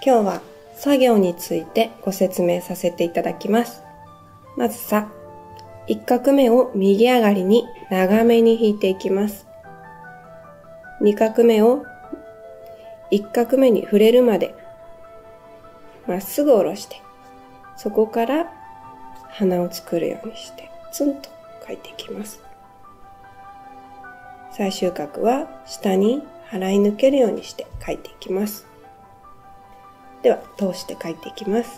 今日は作業についてご説明させていただきます。まず1画目を右上がりに長めに引いていきます。2画目を1画目に触れるまでまっすぐ下ろして、そこから鼻を作るようにしてツンと描いていきます。最終角は下に払い抜けるようにして描いていきます。では通して描いていきます。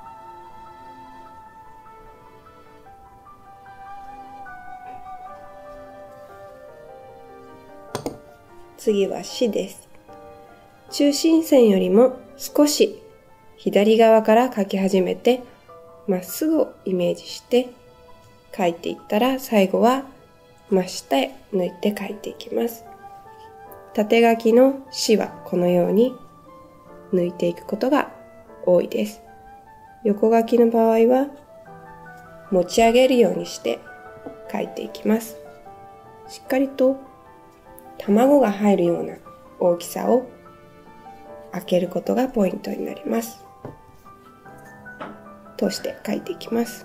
次はしです。中心線よりも少し左側から描き始めて、まっすぐをイメージして描いていったら、最後は真下へ抜いて描いていきます。縦書きのしはこのように抜いていくことが多いです。横書きの場合は持ち上げるようにして描いていきます。しっかりと卵が入るような大きさを開けることがポイントになります。通して描いていきます。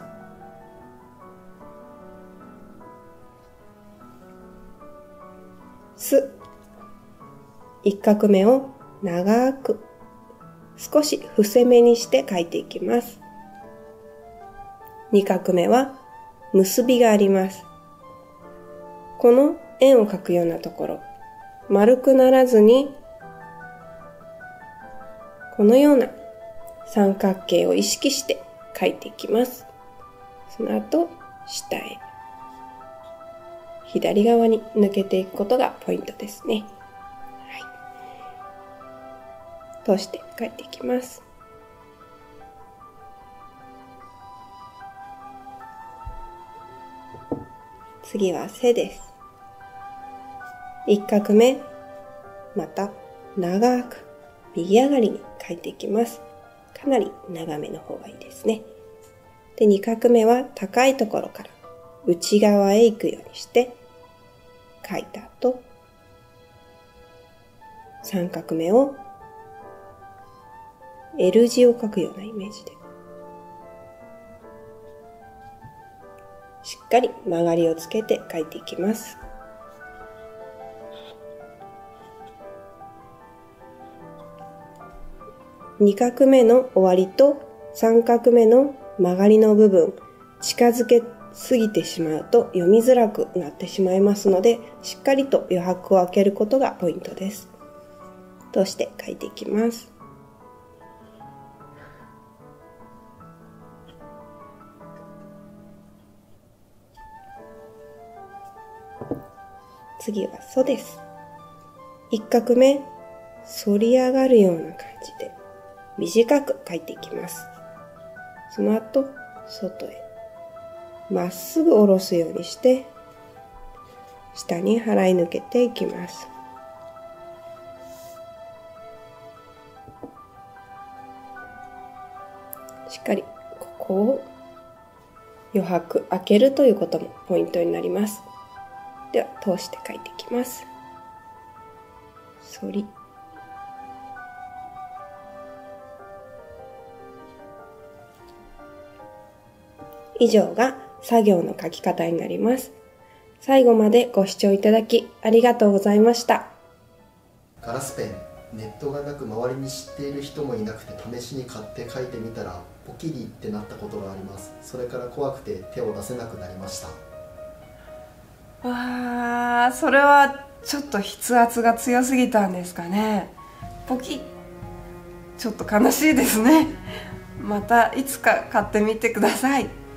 す、1画目を長く少し伏せ目にして描いていきます。2画目は結びがあります。この円を描くようなところ、丸くならずにこのような三角形を意識して描いていきます。その後下へ左側に抜けていくことがポイントですね。通して描いていきます。次はせです。1画目、また長く右上がりに描いていきます。かなり長めの方がいいですね。で、2画目は高いところから内側へ行くようにして描いた後、3画目をL 字を描くようなイメージでしっかり曲がりをつけて描いていきます。2画目の終わりと3画目の曲がりの部分、近づけすぎてしまうと読みづらくなってしまいますので、しっかりと余白を空けることがポイントです。通して描いていきます。次はそです。1画目、反り上がるような感じで短く描いていきます。その後、外へまっすぐ下ろすようにして下に払い抜けていきます。しっかりここを余白開けるということもポイントになります。では通して描いていきます。反り、以上が作業の描き方になります。最後までご視聴いただきありがとうございました。 ガラスペン、ネットがなく周りに知っている人もいなくて試しに買って描いてみたらポキリってなったことがあります。それから怖くて手を出せなくなりました。 それはちょっと筆圧が強すぎたんですかね。ポキッ、ちょっと悲しいですね。またいつか買ってみてください。